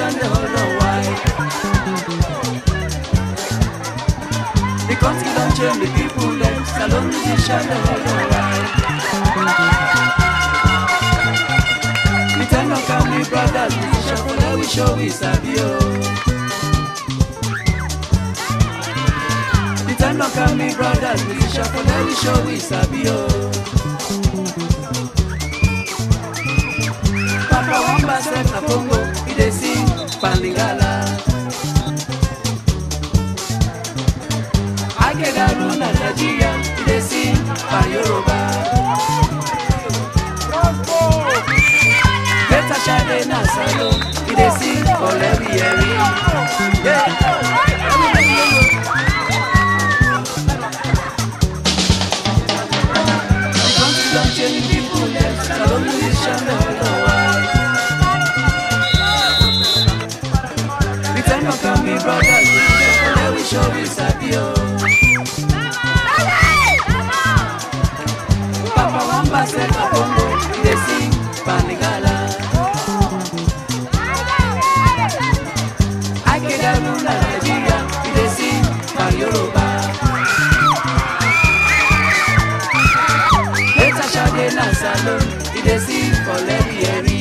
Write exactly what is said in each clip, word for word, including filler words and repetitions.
shine the whole wide. The country don't change, the people them salon musician the whole wide. We tell no family brothers, musician for let we show we sabio. We tell no family brothers, musician for let we show we sabio. Papa Wamba said na Congo, he dey sing Panlingala. Akedaruna Nigeria, he dey sing Yoruba. Beta Shade na Salo, he dey sing Olerieri. Yeah, everybody know. The country don't change, people left, Salon musician the whole world. We tell no family brothers, let we show we sabio. Papa Wamba said na Congo, he dey sing Panlingala. Akedaruna Nigeria, he dey sing Yoruba. Beta Shade na Salon, he dey sing Olerieri.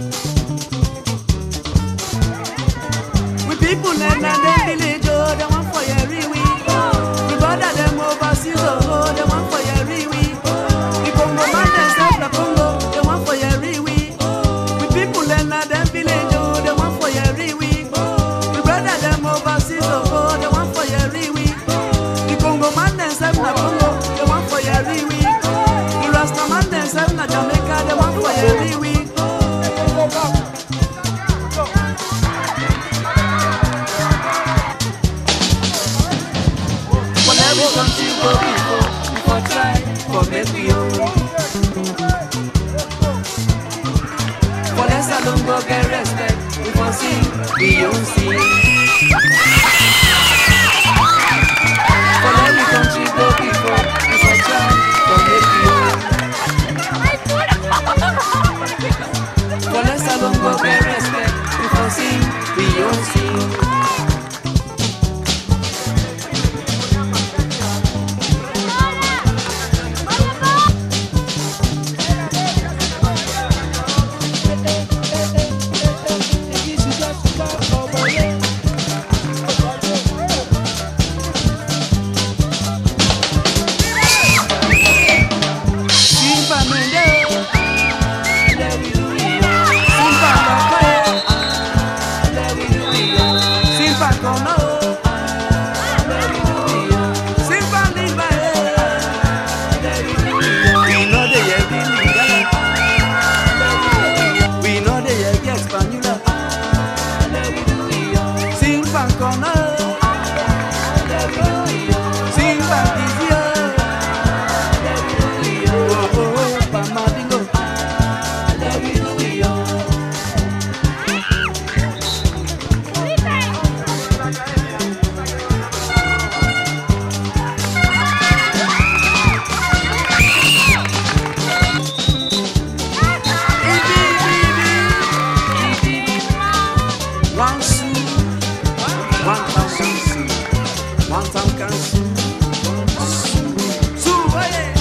We people in the village, oh, they want for your riwi. We bother them overseas, oh, they want for your riwi. The Congo man themselves, the Congo, they want for your riwi. We people in the village, oh, they want for your riwi. We brother them overseas, oh, they want for your riwi. The Congo man themselves, the Congo, they want for your riwi. The Rasta man themselves, the Jamaica, they want for your riwi. Whenever country go before, before try, for make we own. For less alone go get respect, before sing, Beyonce. For every country go before, before try, for make we own. For less alone go get respect, before sing, Beyonce.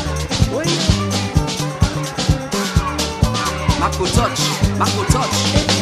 Marco touch, Marco touch.